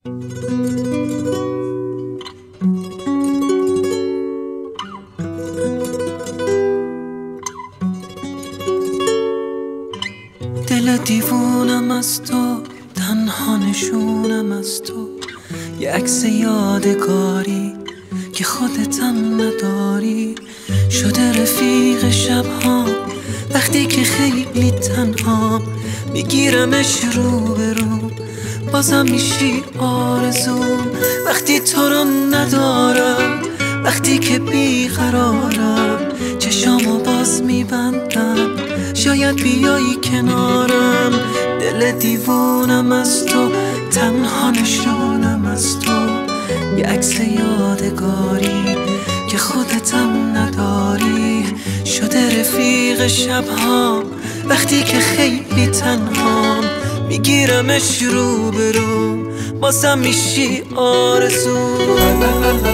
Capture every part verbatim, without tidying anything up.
دل دیوونم از تو، تنها نشونم از تو، یه عکس یادگاری که خودتم نداری. شده رفیق شبها وقتی که خیلی تنها، میگیرمش رو به رو، بازم میشی آرزوم. وقتی تو رو ندارم، وقتی که بیقرارم، چشامو باز میبندم، شاید بیایی کنارم. دل دیوونم از تو، تنها نشونم از تو، یه عکس یادگاری که خودتم نداری. شده رفیق شبها وقتی که خیلی تنهام، میگیرمش رو به رو، بازم میشی آرزوم.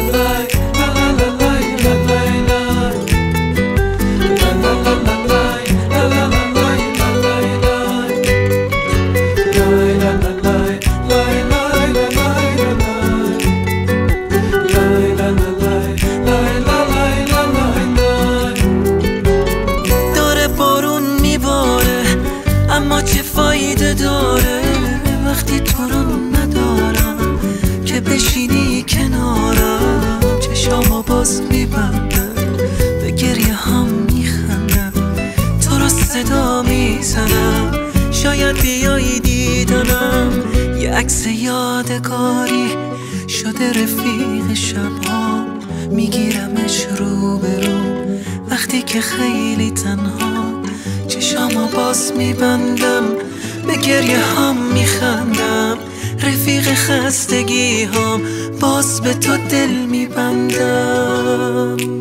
اما چه فایده داره وقتی تو رو ندارم، که بشینی کنارم، چشامو باز میبندم، به گریه هم میخندم، تو رو صدا میزنم، شاید بیایی دیدنم. یه عکس یادگاری شده رفیق شبها، میگیرمش رو به رو وقتی که خیلی تنها، چشامو باز میبندم، به گریه هم میخندم، رفیق خستگی هم باز به تو دل میبندم.